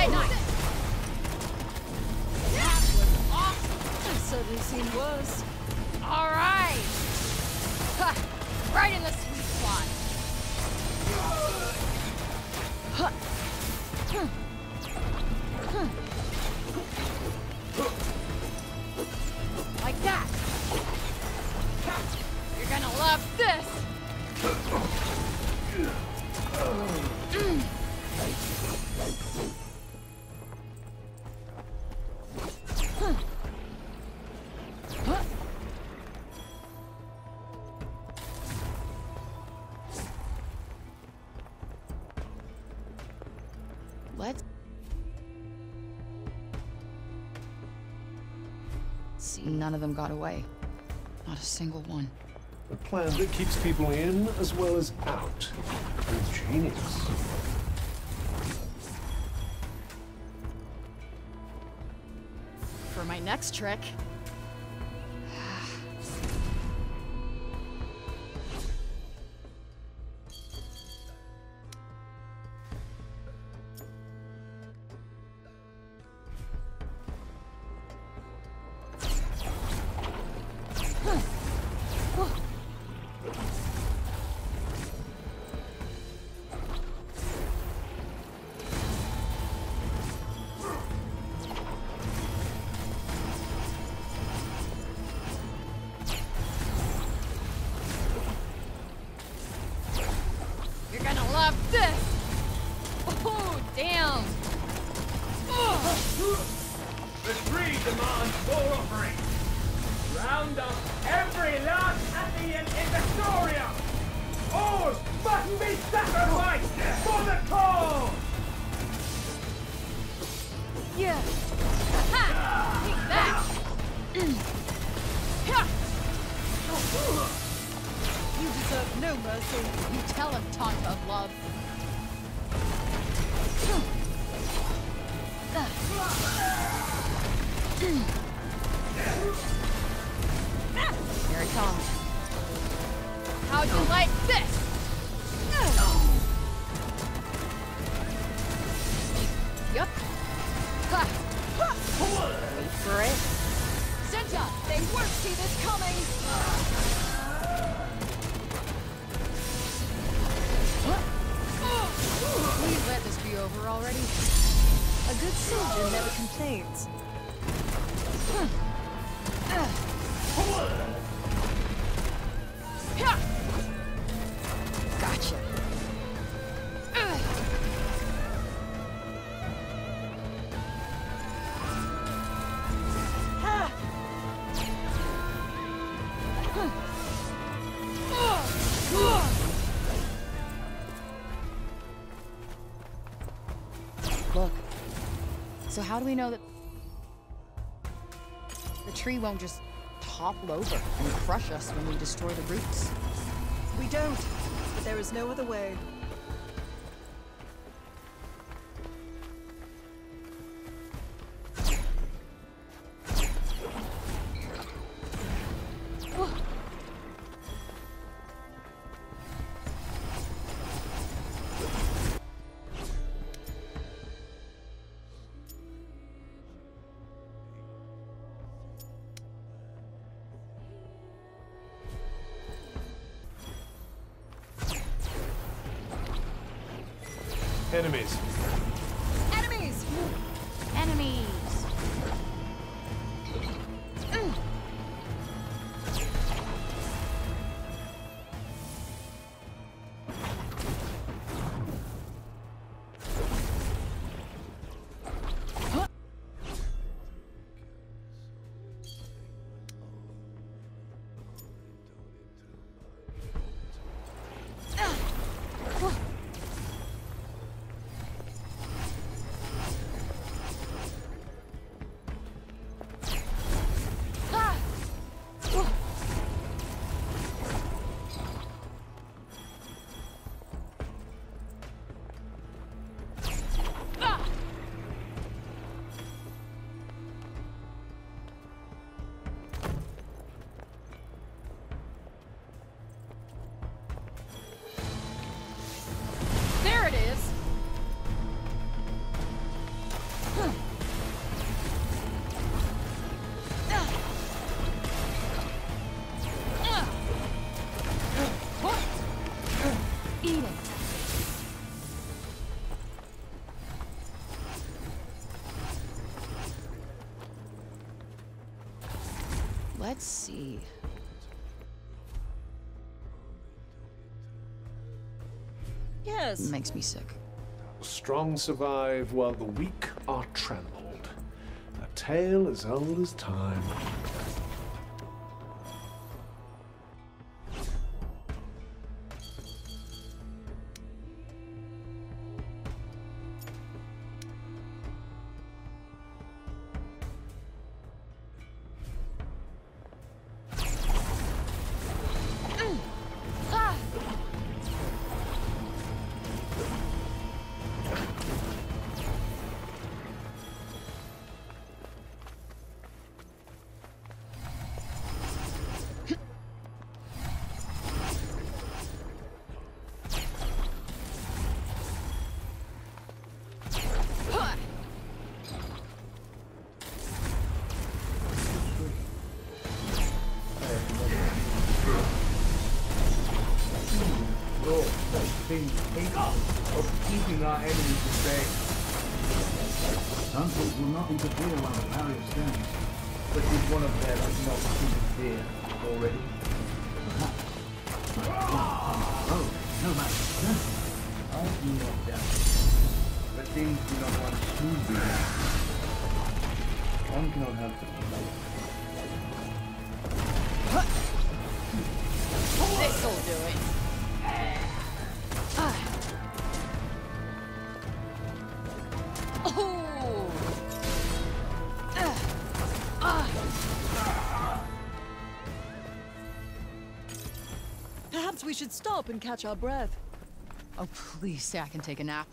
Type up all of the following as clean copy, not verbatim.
like this. That was awesome. I've certainly seen worse. All right. Ha, right in the sweet spot. Like that. You're gonna love this. Let's see. None of them got away. Not a single one. A plan that keeps people in as well as out. Ingenious. For my next trick. Love this! Oh, damn! The tree demands more offering. Round up every last Athian in Victoria! All must be sacrificed for the cause! Yeah. Ha! Take that! You deserve no mercy. You tell him, Tanta, love. Here it comes. How'd you like this? Yup. Wait for it. Tanta, they won't see this coming. Please let this be over already. A good soldier never complains. Gotcha. Look. So how do we know that the tree won't just topple over and crush us when we destroy the roots? We don't, but there is no other way. Enemies. Enemies! Enemies! Let's see. Yes. Makes me sick. The strong survive while the weak are trampled. A tale as old as time. Of keeping our enemies at bay. Tanta will not interfere while the barrier stands. But did one of them not interfere already? Oh, no matter. I do not doubt it. But things do not run smoothly. One cannot help it. This'll do it. Perhaps we should stop and catch our breath. Oh, please say I can take a nap.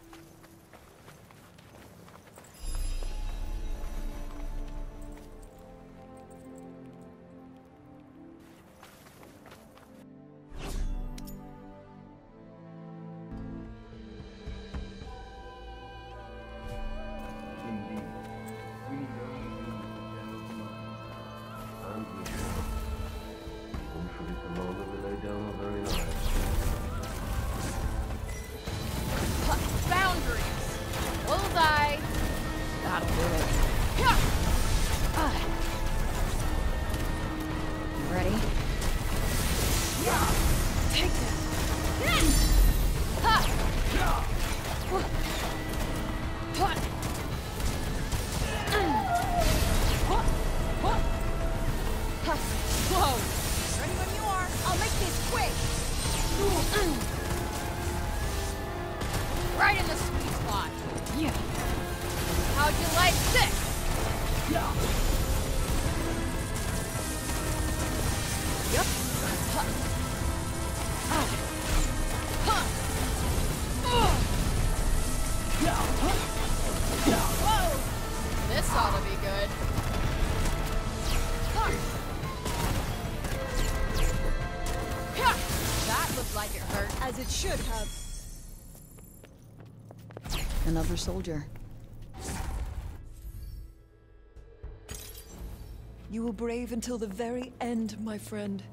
Indeed. We need only be And we shall. Even for the commander we lay down our very lives. Boundaries! Bullseye! That'll do it. You ready? Take this! Whoa! Ready when you are. I'll make this quick! Right in the sweet spot. Yeah. How'd you like this? Yep. Whoa! This ought to be good. That looked like it hurt. As it should have. Another soldier. You were brave until the very end, my friend.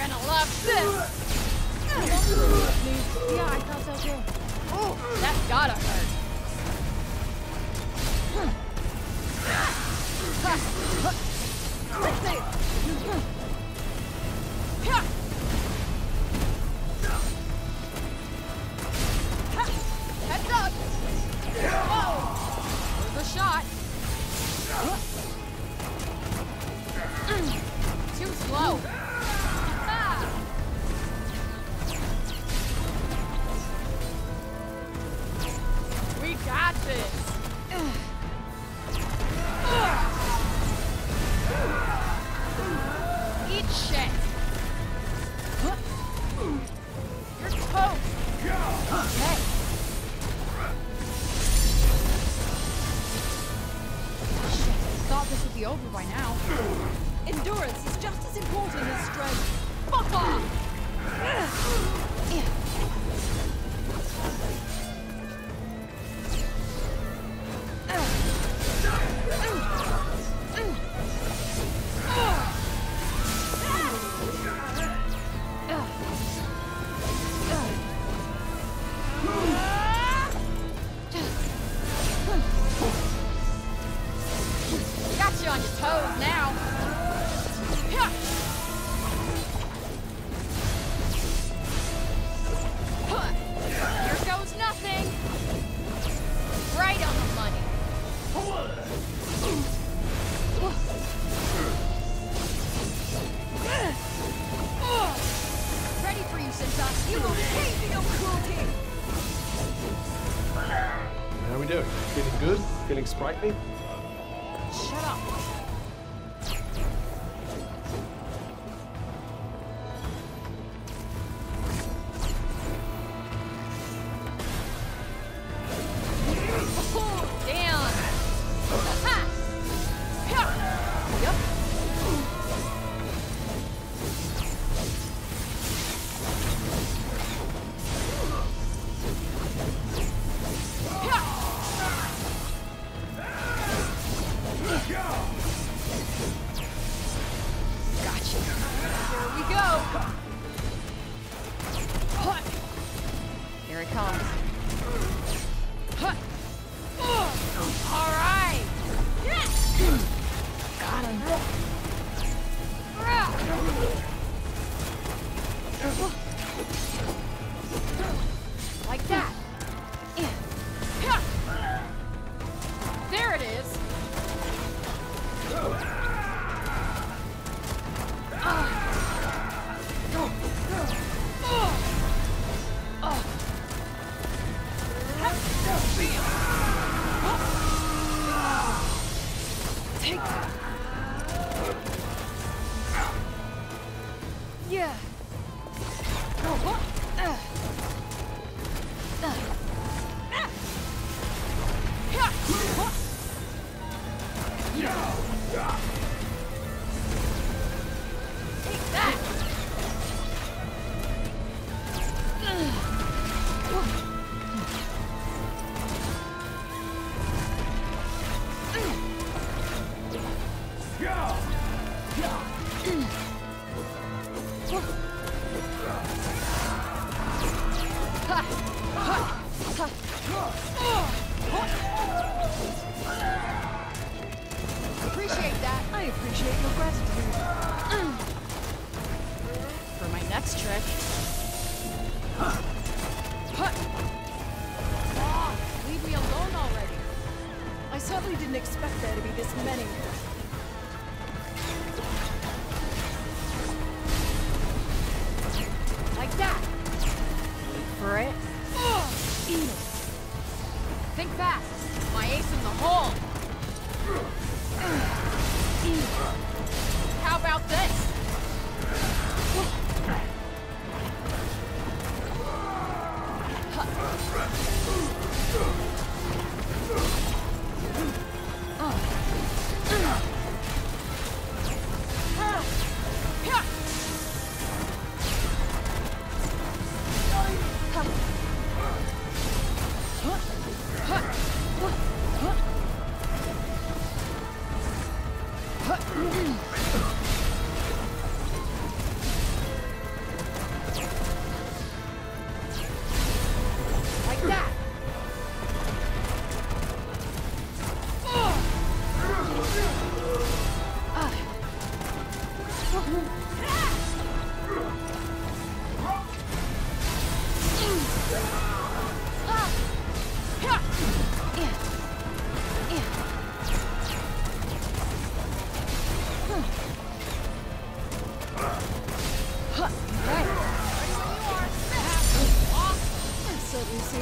gonna love this! Yeah, I thought so too. Oh, that gotta hurt. Heads up! Whoa! There's a shot. Too slow. We got this. Eat shit. You're toast. Okay. Shit, I thought this would be over by now. Endurance is just as important as strength. Fuck off! Got you on your toes now. Here goes nothing. Right on the money. Ready for you, Tanta. You will pay for your cruelty. How are we doing? Feeling good? Feeling sprightly? Shut up. Oh, damn. Ha! Yep. Gotcha. Here we go. Here it comes. All right. Got him. Like that. There it is. Take that. Yeah. Take that. Appreciate that. I appreciate your gratitude. For my next trick. Oh, leave me alone already. I certainly didn't expect there to be this many. Like that. Wait for it. Eat it. Think fast. My ace in the hole. How about this?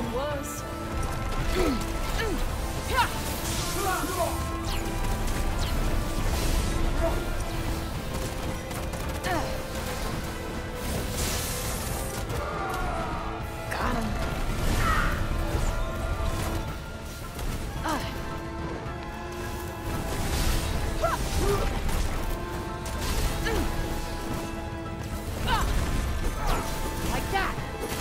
been worse. Got him. Like that.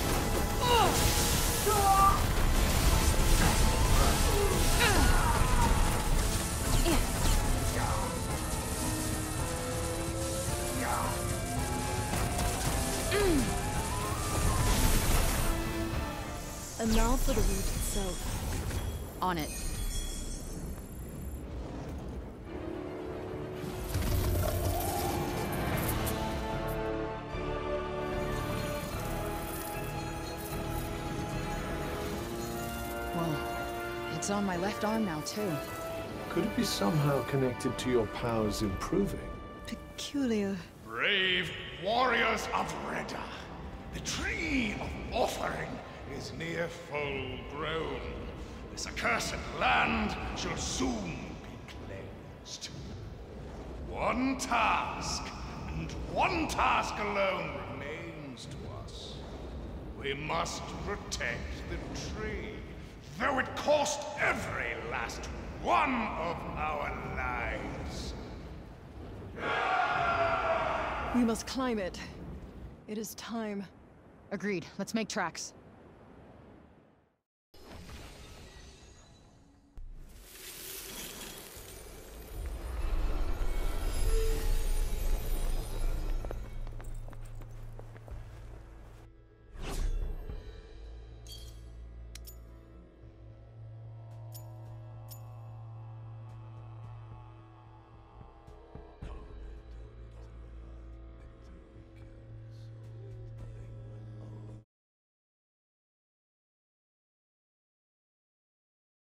And now for the route itself. On it. Well, it's on my left arm now, too. Could it be somehow connected to your powers improving? Peculiar. Brave warriors of Reda, the tree of offering is near full grown. This accursed land shall soon be cleansed. One task, and one task alone remains to us. We must protect the tree, though it cost every last one of our lives. We must climb it. It is time. Agreed. Let's make tracks.